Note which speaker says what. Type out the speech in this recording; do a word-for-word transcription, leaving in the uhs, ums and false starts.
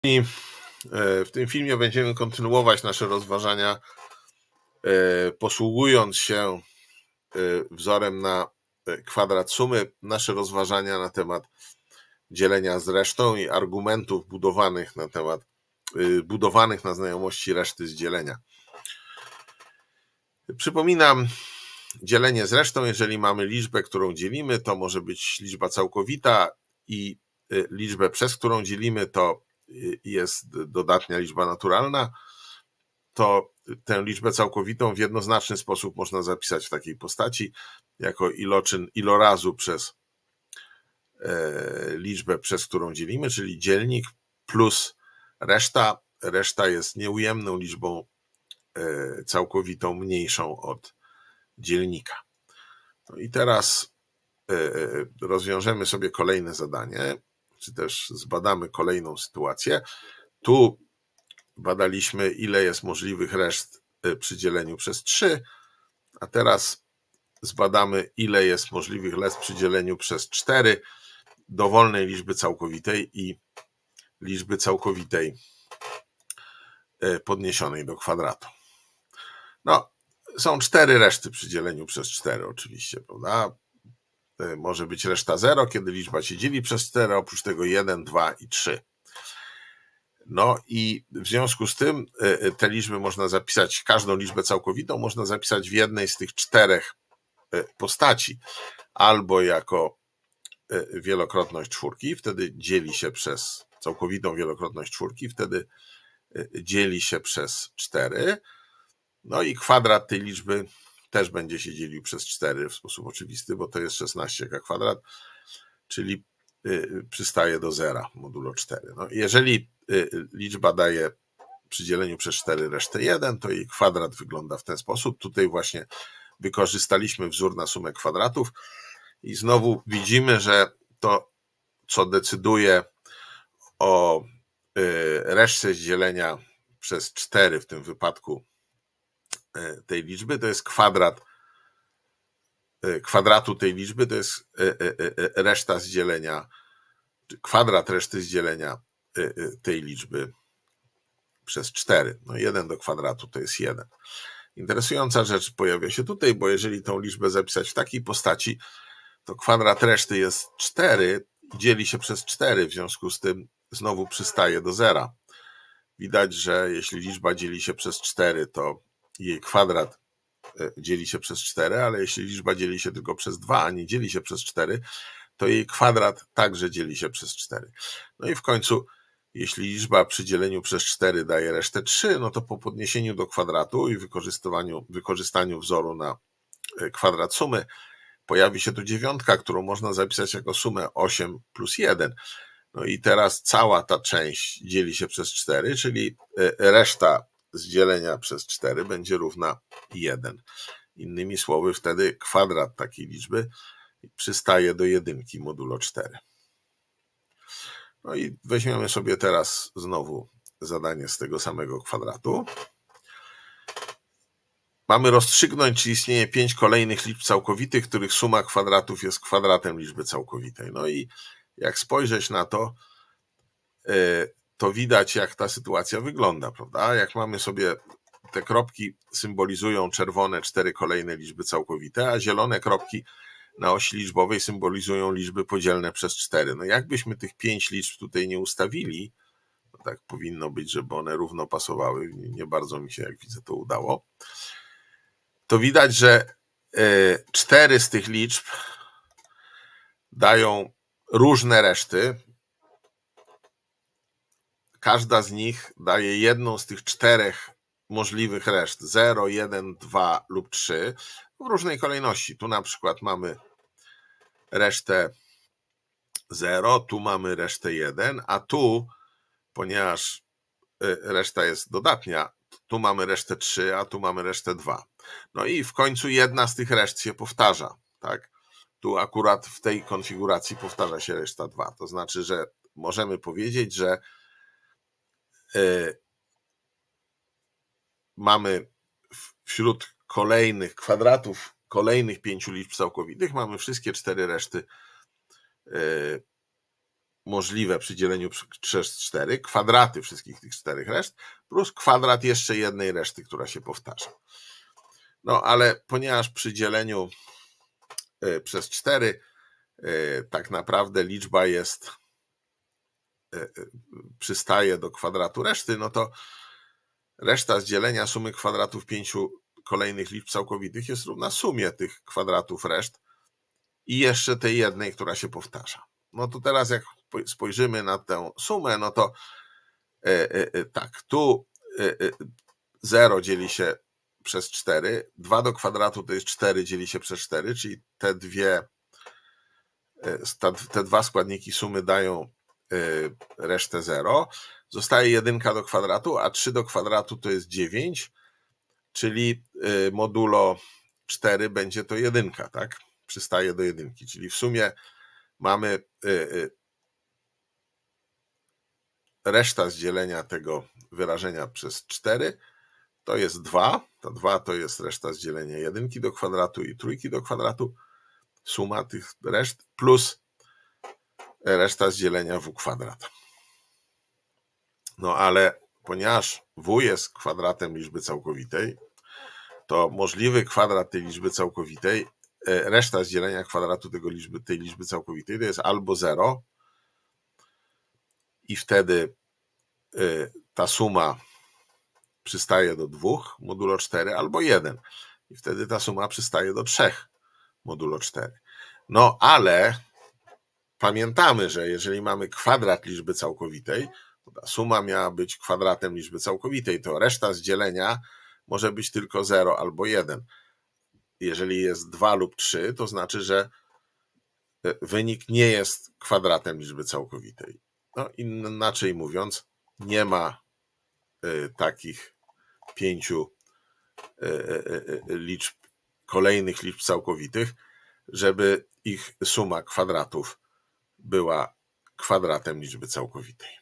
Speaker 1: I w tym filmie będziemy kontynuować nasze rozważania, posługując się wzorem na kwadrat sumy, nasze rozważania na temat dzielenia z resztą i argumentów budowanych na temat budowanych na znajomości reszty z dzielenia. Przypominam, dzielenie z resztą, jeżeli mamy liczbę, którą dzielimy, to może być liczba całkowita i liczbę, przez którą dzielimy, to jest dodatnia liczba naturalna, to tę liczbę całkowitą w jednoznaczny sposób można zapisać w takiej postaci jako iloczyn ilorazu przez liczbę, przez którą dzielimy, czyli dzielnik plus reszta. Reszta jest nieujemną liczbą całkowitą mniejszą od dzielnika. No i teraz rozwiążemy sobie kolejne zadanie, czy też zbadamy kolejną sytuację. Tu badaliśmy, ile jest możliwych reszt przy dzieleniu przez trzy, a teraz zbadamy, ile jest możliwych reszt przy dzieleniu przez cztery dowolnej liczby całkowitej i liczby całkowitej podniesionej do kwadratu. No, są cztery reszty przy dzieleniu przez cztery oczywiście, prawda? Może być reszta zero, kiedy liczba się dzieli przez cztery, oprócz tego jeden, dwa i trzy. No i w związku z tym te liczby można zapisać, każdą liczbę całkowitą można zapisać w jednej z tych czterech postaci. Albo jako wielokrotność czwórki, wtedy dzieli się przez całkowitą wielokrotność czwórki, wtedy dzieli się przez cztery. No i kwadrat tej liczby też będzie się dzielił przez cztery w sposób oczywisty, bo to jest szesnaście k kwadrat, czyli przystaje do zera modulo cztery. No, jeżeli liczba daje przy dzieleniu przez cztery resztę jeden, to jej kwadrat wygląda w ten sposób. Tutaj właśnie wykorzystaliśmy wzór na sumę kwadratów i znowu widzimy, że to, co decyduje o reszcie z dzielenia przez cztery w tym wypadku tej liczby, to jest kwadrat kwadratu tej liczby, to jest reszta z dzielenia, kwadrat reszty z dzielenia tej liczby przez cztery. No jeden do kwadratu to jest jeden. Interesująca rzecz pojawia się tutaj, bo jeżeli tą liczbę zapisać w takiej postaci, to kwadrat reszty jest cztery i dzieli się przez cztery, w związku z tym znowu przystaje do zera. Widać, że jeśli liczba dzieli się przez cztery, to jej kwadrat dzieli się przez cztery, ale jeśli liczba dzieli się tylko przez dwa, a nie dzieli się przez cztery, to jej kwadrat także dzieli się przez cztery. No i w końcu, jeśli liczba przy dzieleniu przez cztery daje resztę trzy, no to po podniesieniu do kwadratu i wykorzystaniu, wykorzystaniu wzoru na kwadrat sumy pojawi się tu dziewiątka, którą można zapisać jako sumę osiem plus jeden. No i teraz cała ta część dzieli się przez cztery, czyli reszta z dzielenia przez cztery będzie równa jeden. Innymi słowy, wtedy kwadrat takiej liczby przystaje do jedynki modulo cztery. No i weźmiemy sobie teraz znowu zadanie z tego samego kwadratu. Mamy rozstrzygnąć, czy istnieje pięć kolejnych liczb całkowitych, których suma kwadratów jest kwadratem liczby całkowitej. No i jak spojrzeć na to, to widać, jak ta sytuacja wygląda, prawda? Jak mamy sobie, te kropki symbolizują czerwone cztery kolejne liczby całkowite, a zielone kropki na osi liczbowej symbolizują liczby podzielne przez cztery. No jakbyśmy tych pięć liczb tutaj nie ustawili, no tak powinno być, żeby one równo pasowały, nie bardzo mi się, jak widzę, to udało, to widać, że cztery z tych liczb dają różne reszty. Każda z nich daje jedną z tych czterech możliwych reszt, zero, jeden, dwa lub trzy, w różnej kolejności. Tu na przykład mamy resztę zero, tu mamy resztę jeden, a tu, ponieważ reszta jest dodatnia, tu mamy resztę trzy, a tu mamy resztę dwa. No i w końcu jedna z tych reszt się powtarza, tak? Tu akurat w tej konfiguracji powtarza się reszta dwa. To znaczy, że możemy powiedzieć, że mamy wśród kolejnych kwadratów, kolejnych pięciu liczb całkowitych, mamy wszystkie cztery reszty możliwe przy dzieleniu przez cztery, kwadraty wszystkich tych czterech reszt, plus kwadrat jeszcze jednej reszty, która się powtarza. No ale ponieważ przy dzieleniu przez cztery tak naprawdę liczba jest, przystaje do kwadratu reszty, no to reszta z dzielenia sumy kwadratów pięciu kolejnych liczb całkowitych jest równa sumie tych kwadratów reszt i jeszcze tej jednej, która się powtarza. No to teraz jak spojrzymy na tę sumę, no to tak, tu zero dzieli się przez cztery, dwa do kwadratu to jest cztery dzieli się przez cztery, czyli te dwie, te dwa składniki sumy dają resztę zero. Zostaje jedynka do kwadratu, a trzy do kwadratu to jest dziewięć, czyli modulo cztery będzie to jedynka, tak? Przystaje do jedynki, czyli w sumie mamy reszta z dzielenia tego wyrażenia przez cztery, to jest dwa, to dwa to jest reszta z dzielenia jedynki do kwadratu i trójki do kwadratu, suma tych reszt plus reszta z dzielenia w kwadrat. No ale ponieważ w jest kwadratem liczby całkowitej, to możliwy kwadrat tej liczby całkowitej, reszta z dzielenia kwadratu tego liczby, tej liczby całkowitej to jest albo zero i wtedy ta suma przystaje do dwóch modulo cztery, albo jeden i wtedy ta suma przystaje do trzech modulo cztery. No ale pamiętamy, że jeżeli mamy kwadrat liczby całkowitej, to ta suma miała być kwadratem liczby całkowitej, to reszta z dzielenia może być tylko zero albo jeden. Jeżeli jest dwa lub trzy, to znaczy, że wynik nie jest kwadratem liczby całkowitej. No inaczej mówiąc, nie ma takich pięciu liczb, kolejnych liczb całkowitych, żeby ich suma kwadratów była kwadratem liczby całkowitej.